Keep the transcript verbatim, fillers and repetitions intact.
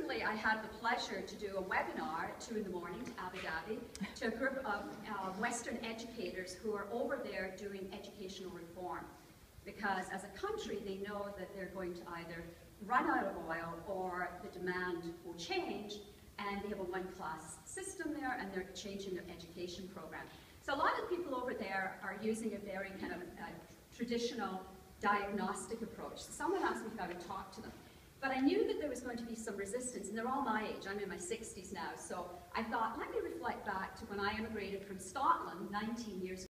recently I had the pleasure to do a webinar at two in the morning to Abu Dhabi to a group of uh, Western educators who are over there doing educational reform. Because as a country, they know that they're going to either run out of oil or the demand will change, and they have a one-class system there, and they're changing their education program. So a lot of people over there are using a very kind of uh, traditional diagnostic approach. So someone asked me if I would talk to them. But I knew that there was going to be some resistance, and they're all my age. I'm in my sixties now, so I thought, let me reflect back to when I immigrated from Scotland nineteen years ago.